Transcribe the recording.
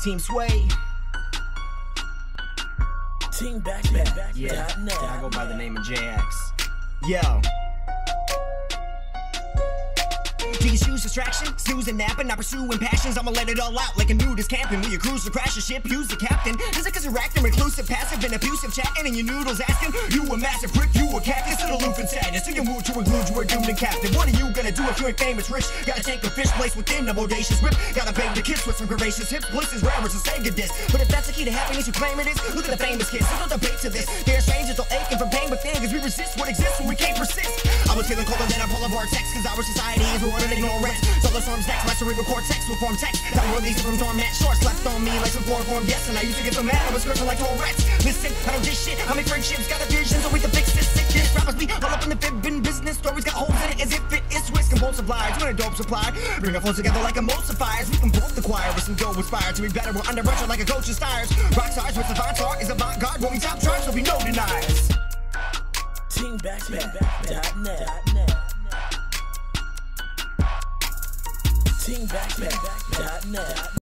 Team Sway. Team Backpack. Yeah, I go by the name of JX. Yo. Do you choose distraction? Snoozing, napping, not pursuing passions. I'ma let it all out like a nudist camping. Will you cruise or crash a ship? Use the captain. Is it cause you're acting reclusive, passive, and abusive, chatting, and your noodles asking? You a massive prick, you a cactus, and aloof and sadness. So you move to include you are doomed and captive. What are you gonna do if you ain't famous rich? Gotta take a fish place within a bodacious rip. Gotta beg the kids with some gracious hips. Bliss is rare as a Sega disc. But if that's the key to happiness you claim it is, look at the famous kids. There's no debate to this. They're strangers, all aching from pain within, cause we resist what exists when we can't persist. I was feeling colder than a polar vortex, cause our society is ruined and ignorance. So the storm's next, my cerebral cortex will form text that will release from dormant shorts left on me like some chloroform. Yes, and I used to get so mad I was scripting like Tourette's. Listen, I don't dish shit, I make friendships, got a vision so we can fix this sickness. Rappers be all up in the fibbing business, stories got holes in it as if it is Swiss compulsive lies. When a dope supply, bring our flows together like emulsifiers. We can both acquire with some dough inspired to be better. We're under pressure like a coach's tires. Rock stars with savant art is avant-garde, when we top charts, so we no deniers. Team Backpack.net. Team Backpack.net.